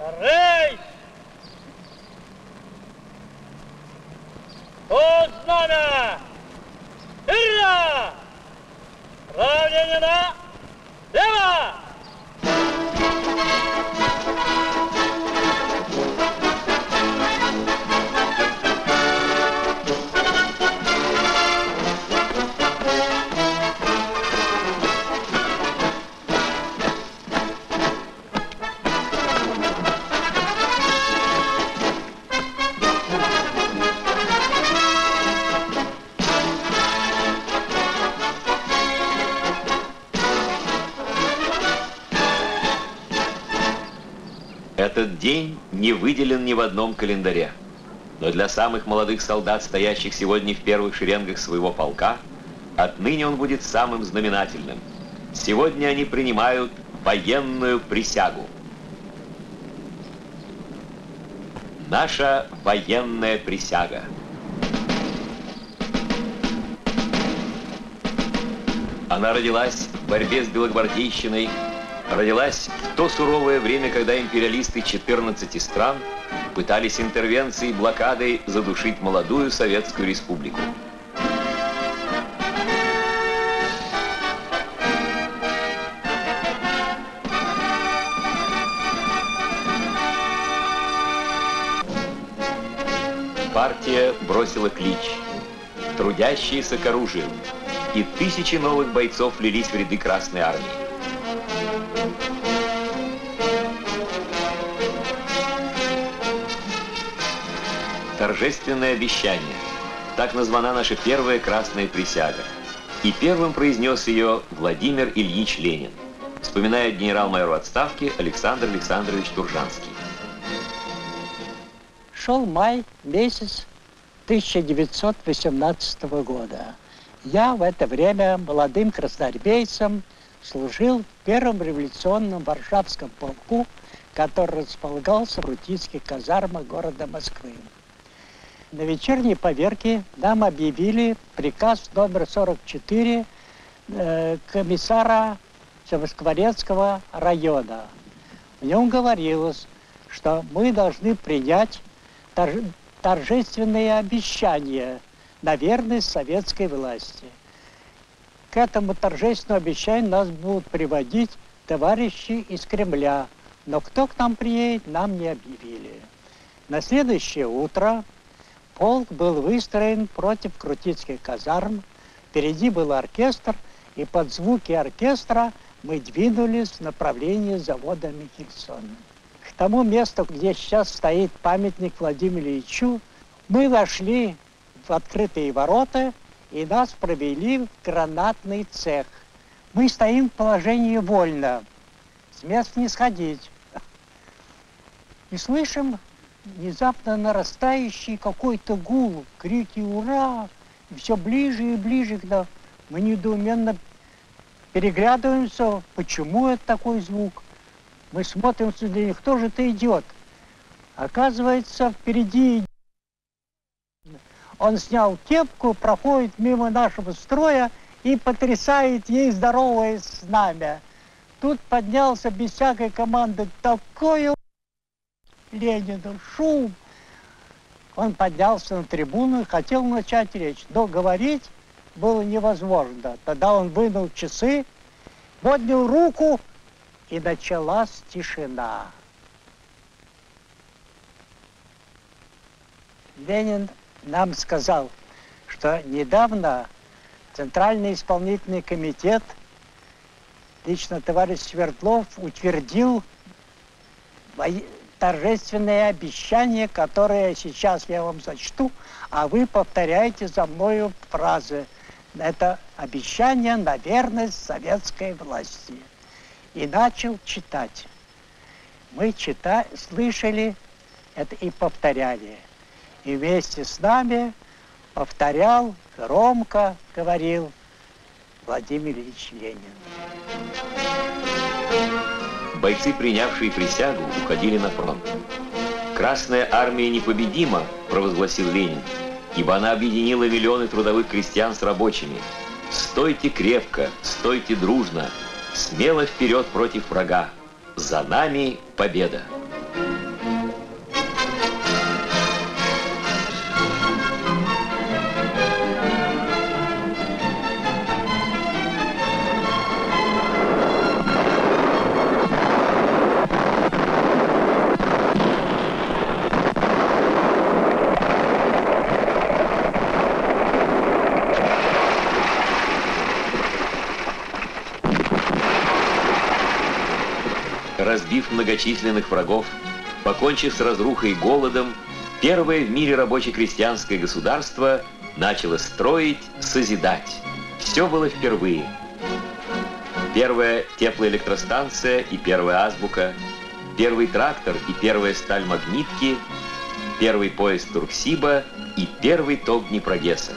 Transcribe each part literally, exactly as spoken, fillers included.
Рейс! Под знамя! Вперед! Равнение на лево! Этот день не выделен ни в одном календаре. Но для самых молодых солдат, стоящих сегодня в первых шеренгах своего полка, отныне он будет самым знаменательным. Сегодня они принимают военную присягу. Наша военная присяга. Она родилась в борьбе с белогвардейщиной, родилась в то суровое время, когда империалисты четырнадцати стран пытались интервенцией и блокадой задушить молодую Советскую Республику. Партия бросила клич «Трудящиеся к оружию», и тысячи новых бойцов влились в ряды Красной Армии. Торжественное обещание. Так названа наша первая красная присяга. И первым произнес ее Владимир Ильич Ленин, вспоминая генерал-майор в отставке Александр Александрович Туржанский. Шел май месяц тысяча девятьсот восемнадцатого года. Я в это время молодым красноармейцем служил в первом революционном Варшавском полку, который располагался в Рутинских казармах города Москвы. На вечерней поверке нам объявили приказ номер сорок четыре э, комиссара Москворецкого района. В нем говорилось, что мы должны принять торж... торжественные обещания на верность советской власти. К этому торжественному обещанию нас будут приводить товарищи из Кремля, но кто к нам приедет, нам не объявили. На следующее утро полк был выстроен против Крутицких казарм, впереди был оркестр, и под звуки оркестра мы двинулись в направлении завода Михельсона. К тому месту, где сейчас стоит памятник Владимиру Ильичу, мы вошли в открытые ворота, и нас провели в гранатный цех. Мы стоим в положении вольно, с места не сходить. И слышим внезапно нарастающий какой-то гул, крики «Ура!» И все ближе и ближе к нам. Мы недоуменно переглядываемся, почему это такой звук. Мы смотрим сюда, кто же это идет. Оказывается, впереди он снял кепку, проходит мимо нашего строя и потрясает ей здоровое знамя. Тут поднялся без всякой команды такой Ленина, шум. Он поднялся на трибуну и хотел начать речь, но говорить было невозможно. Тогда он вынул часы, поднял руку, и началась тишина. Ленин нам сказал, что недавно Центральный исполнительный комитет, лично товарищ Свердлов, утвердил торжественное обещание, которое сейчас я вам зачту, а вы повторяете за мною фразы. Это обещание на верность советской власти. И начал читать. Мы читали, слышали это и повторяли. И вместе с нами повторял, громко говорил Владимир Ильич Ленин. Бойцы, принявшие присягу, уходили на фронт. «Красная армия непобедима», – провозгласил Ленин, «ибо она объединила миллионы трудовых крестьян с рабочими. Стойте крепко, стойте дружно, смело вперед против врага. За нами победа!» разбив многочисленных врагов, покончив с разрухой и голодом, первое в мире рабоче-крестьянское государство начало строить, созидать. Все было впервые. Первая теплоэлектростанция и первая азбука, первый трактор и первая сталь магнитки, первый поезд Турксиба и первый ток Днепрогесса.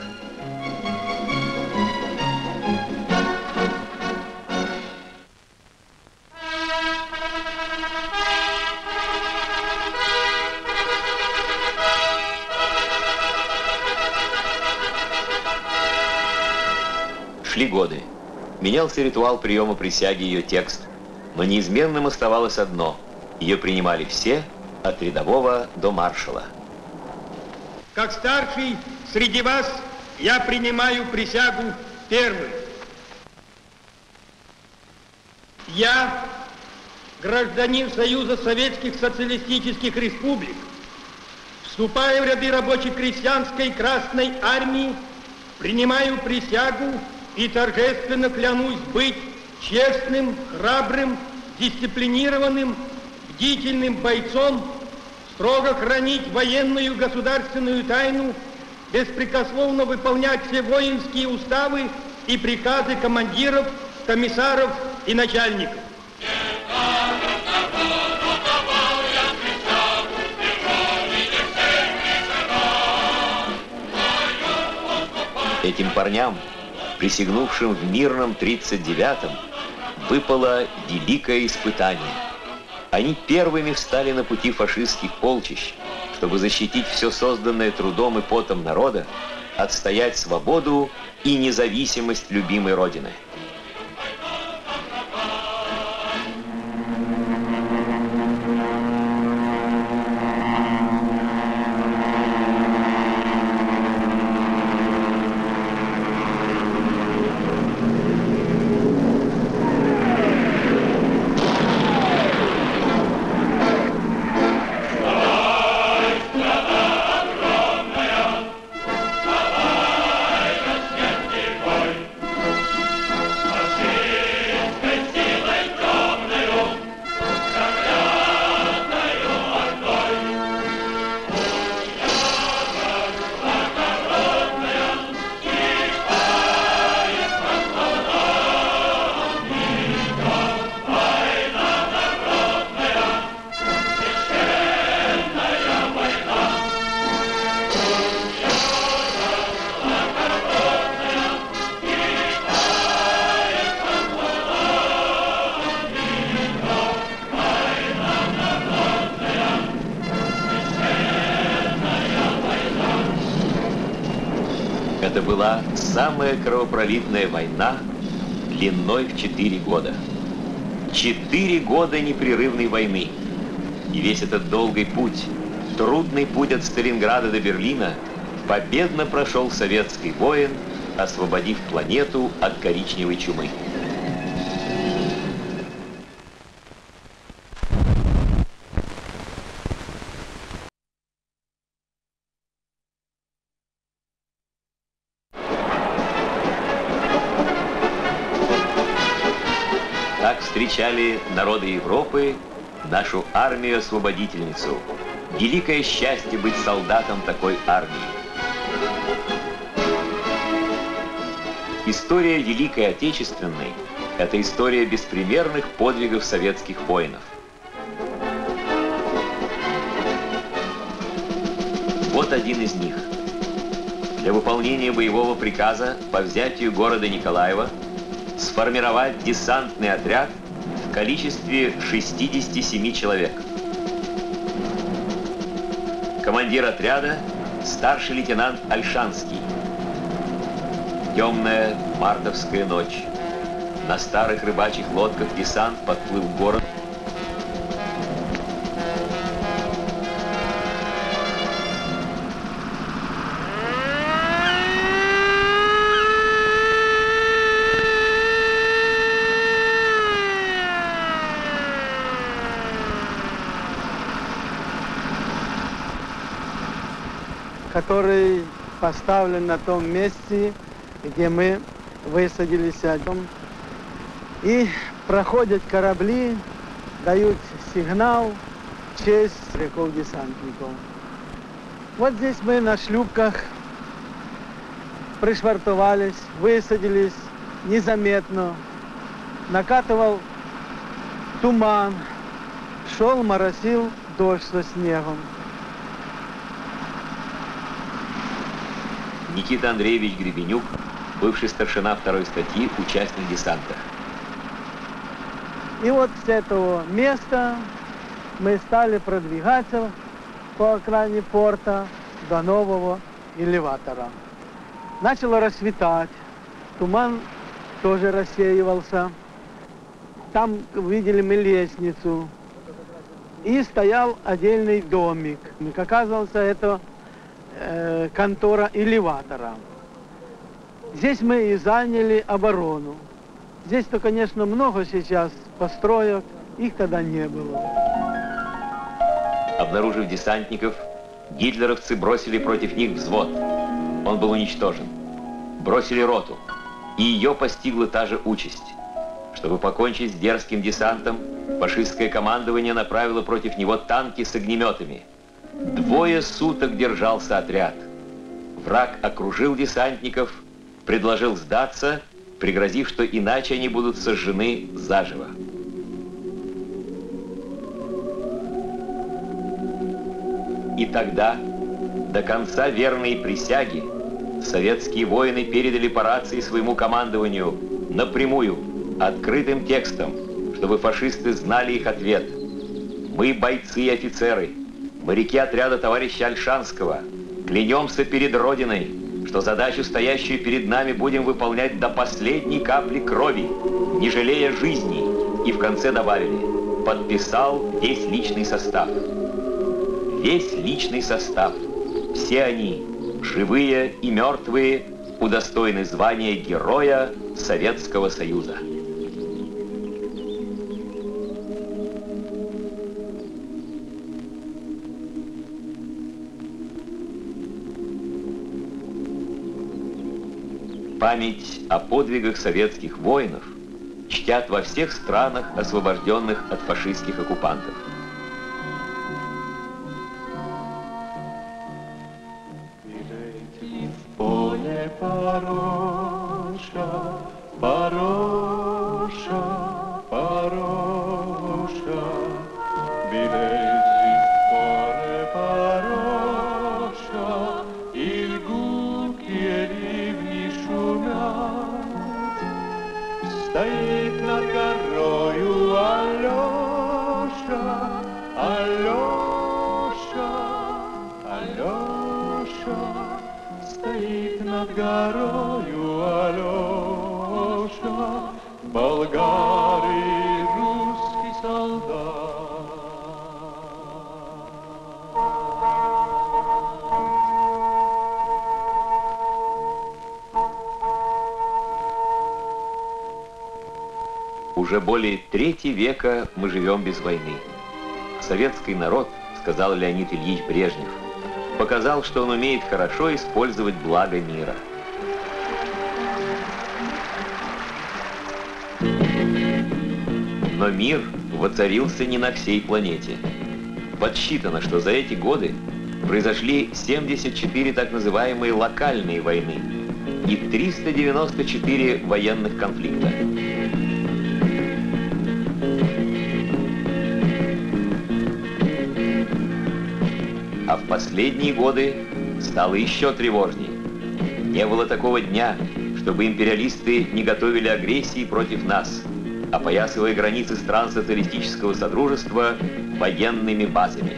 Шли годы. Менялся ритуал приема присяги, ее текст, но неизменным оставалось одно. Ее принимали все, от рядового до маршала. Как старший среди вас я принимаю присягу первым. Я, гражданин Союза Советских Социалистических Республик, вступая в ряды рабоче-крестьянской Красной Армии, принимаю присягу и торжественно клянусь быть честным, храбрым, дисциплинированным, бдительным бойцом, строго хранить военную государственную тайну, беспрекословно выполнять все воинские уставы и приказы командиров, комиссаров и начальников. Этим парням, присягнувшим в мирном тридцать девятом, выпало великое испытание. Они первыми встали на пути фашистских полчищ, чтобы защитить все созданное трудом и потом народа, отстоять свободу и независимость любимой Родины. Это была самая кровопролитная война длиной в четыре года. Четыре года непрерывной войны. И весь этот долгий путь, трудный путь от Сталинграда до Берлина, победно прошел советский воин, освободив планету от коричневой чумы. Так встречали народы Европы нашу армию-освободительницу. Великое счастье быть солдатом такой армии. История Великой Отечественной – это история беспримерных подвигов советских воинов. Вот один из них. Для выполнения боевого приказа по взятию города Николаева сформировать десантный отряд в количестве шестидесяти семи человек. Командир отряда – старший лейтенант Ольшанский. Темная мартовская ночь. На старых рыбачьих лодках десант подплыл в город. Который поставлен на том месте, где мы высадились. И проходят корабли, дают сигнал в честь моряков-десантников. Вот здесь мы на шлюпках пришвартовались, высадились незаметно. Накатывал туман, шел, моросил дождь со снегом. Никита Андреевич Гребенюк, бывший старшина второй статьи, участник десанта. И вот с этого места мы стали продвигаться по окраине порта до нового элеватора. Начало рассветать, туман тоже рассеивался. Там видели мы лестницу. И стоял отдельный домик. Как оказывается, это э, контора элеватора. Здесь мы и заняли оборону. Здесь-то, конечно, много сейчас построек, их тогда не было. Обнаружив десантников, гитлеровцы бросили против них взвод. Он был уничтожен. Бросили роту, и ее постигла та же участь. Чтобы покончить с дерзким десантом, фашистское командование направило против него танки с огнеметами. Двое суток держался отряд. Враг окружил десантников, предложил сдаться, пригрозив, что иначе они будут сожжены заживо. И тогда, до конца верной присяги, советские воины передали по рации своему командованию напрямую, открытым текстом, чтобы фашисты знали их ответ. Мы, бойцы и офицеры, моряки отряда товарища Ольшанского, клянемся перед Родиной, что задачу, стоящую перед нами, будем выполнять до последней капли крови, не жалея жизни. И в конце добавили: подписал весь личный состав. Весь личный состав. Все они, живые и мертвые, удостоены звания Героя Советского Союза. Память о подвигах советских воинов чтят во всех странах, освобожденных от фашистских оккупантов. Стоит над горою Алеша, Алеша, Алеша. Стоит над горою Алеша, болгар и русский солдат. Уже более трети века мы живем без войны. Советский народ, сказал Леонид Ильич Брежнев, показал, что он умеет хорошо использовать благо мира. Но мир воцарился не на всей планете. Подсчитано, что за эти годы произошли семьдесят четыре так называемые локальные войны и триста девяносто четыре военных конфликта. А в последние годы стало еще тревожней. Не было такого дня, чтобы империалисты не готовили агрессии против нас, опоясывая границы стран социалистического содружества военными базами.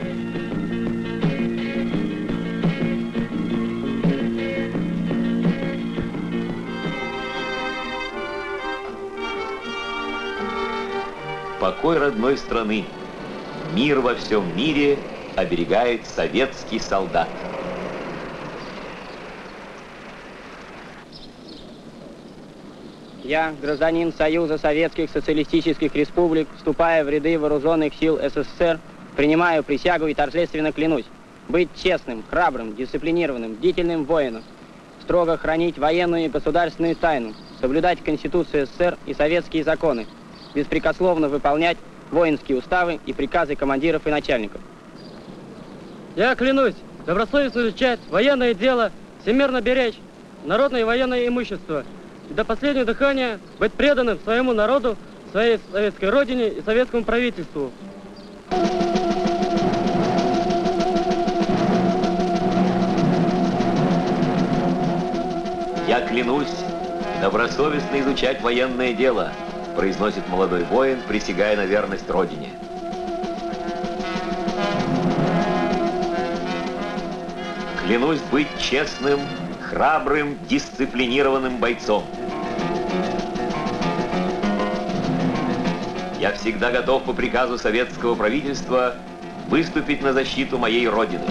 Покой родной страны, мир во всем мире оберегает советский солдат. Я, гражданин Союза Советских Социалистических Республик, вступая в ряды вооруженных сил СССР, принимаю присягу и торжественно клянусь быть честным, храбрым, дисциплинированным, бдительным воином, строго хранить военную и государственную тайну, соблюдать Конституцию СССР и советские законы, беспрекословно выполнять воинские уставы и приказы командиров и начальников. Я клянусь добросовестно изучать военное дело, всемирно беречь народное и военное имущество и до последнего дыхания быть преданным своему народу, своей советской родине и советскому правительству. «Я клянусь добросовестно изучать военное дело», произносит молодой воин, присягая на верность Родине. «Клянусь быть честным, храбрым, дисциплинированным бойцом. Я всегда готов по приказу советского правительства выступить на защиту моей Родины.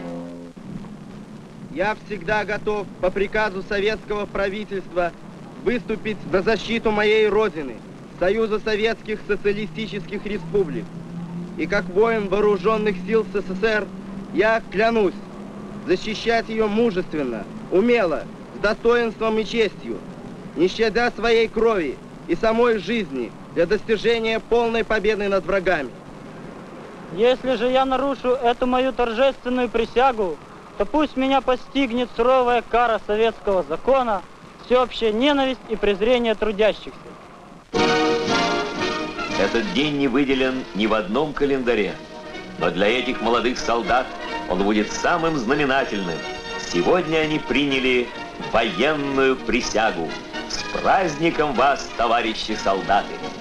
Я всегда готов по приказу советского правительства выступить на защиту моей Родины, Союза Советских Социалистических Республик. И как воин вооруженных сил СССР я клянусь защищать ее мужественно, умело, с достоинством и честью, не щадя своей крови и самой жизни для достижения полной победы над врагами. Если же я нарушу эту мою торжественную присягу, то пусть меня постигнет суровая кара советского закона, всеобщая ненависть и презрение трудящихся. Этот день не выделен ни в одном календаре, но для этих молодых солдат он будет самым знаменательным. Сегодня они приняли военную присягу. С праздником вас, товарищи солдаты!